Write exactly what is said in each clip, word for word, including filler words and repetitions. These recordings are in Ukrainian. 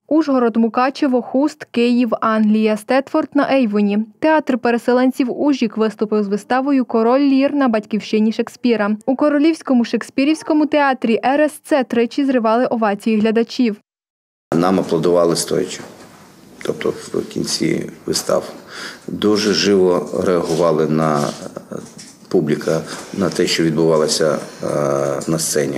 Ужгород, Мукачево, Хуст, Київ, Англія, Стетфорд на Ейвоні. Театр переселенців «Ужік» виступив з виставою «Король Лір» на батьківщині Шекспіра. У Королівському Шекспірівському театрі ер ес це тричі зривали овації глядачів. Нам аплодували стоячи, тобто в кінці вистав. Дуже живо реагували на публіка, на те, що відбувалося на сцені.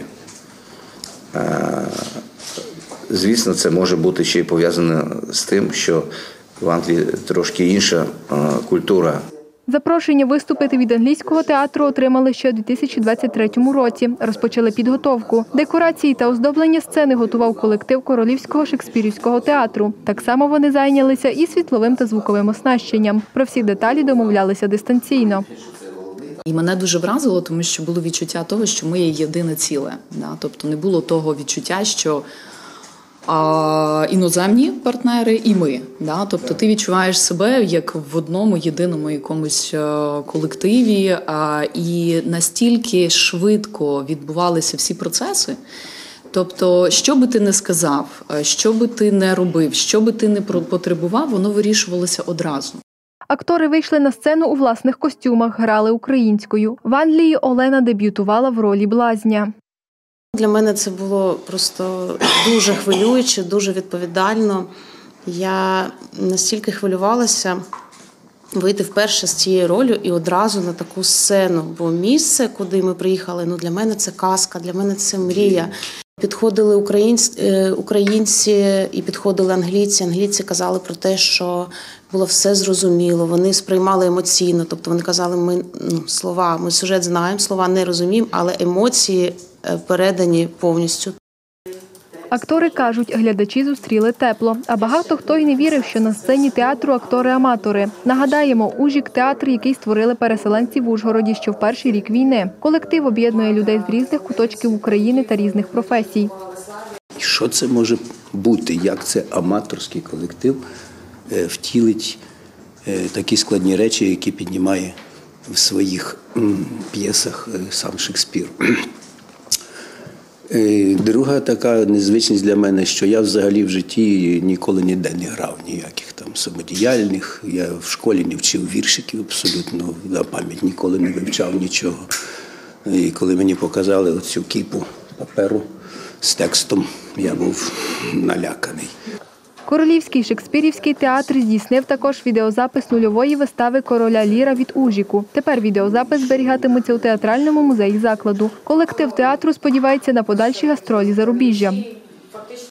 Звісно, це може бути ще й пов'язане з тим, що в Англії трошки інша культура. Запрошення виступити від англійського театру отримали ще у дві тисячі двадцять третьому році. Розпочали підготовку. Декорації та оздоблення сцени готував колектив Королівського Шекспірівського театру. Так само вони зайнялися і світловим та звуковим оснащенням. Про всі деталі домовлялися дистанційно. І мене дуже вразило, тому що було відчуття того, що ми є єдине ціле. Тобто не було того відчуття, що а, іноземні партнери і ми. Тобто ти відчуваєш себе як в одному єдиному якомусь колективі, і настільки швидко відбувалися всі процеси. Тобто, що би ти не сказав, що би ти не робив, що би ти не потребував, воно вирішувалося одразу. Актори вийшли на сцену у власних костюмах, грали українською. В Англії Олена дебютувала в ролі блазня. Для мене це було просто дуже хвилююче, дуже відповідально. Я настільки хвилювалася вийти вперше з цією ролью і одразу на таку сцену. Бо місце, куди ми приїхали, ну для мене це казка, для мене це мрія. Підходили українці, українці і підходили англійці. Англійці казали про те, що було все зрозуміло, вони сприймали емоційно. Тобто вони казали, ми ну, слова, ми сюжет знаємо, слова не розуміємо, але емоції передані повністю. Актори кажуть, глядачі зустріли тепло. А багато хто й не вірив, що на сцені театру актори-аматори. Нагадаємо, «Ужік» – театр, який створили переселенці в Ужгороді ще в перший рік війни. Колектив об'єднує людей з різних куточків України та різних професій. Що це може бути? Як це аматорський колектив втілить такі складні речі, які піднімає в своїх п'єсах сам Шекспір? Друга така незвичність для мене, що я взагалі в житті ніколи ніде не грав ніяких там самодіяльних. Я в школі не вчив віршиків абсолютно, на пам'ять ніколи не вивчав нічого. І коли мені показали оцю кіпу паперу з текстом, я був наляканий. Королівський Шекспірівський театр здійснив також відеозапис нульової вистави «Короля Ліра» від «Ужіку». Тепер відеозапис зберігатиметься у театральному музеї закладу. Колектив театру сподівається на подальші гастролі зарубіжжя.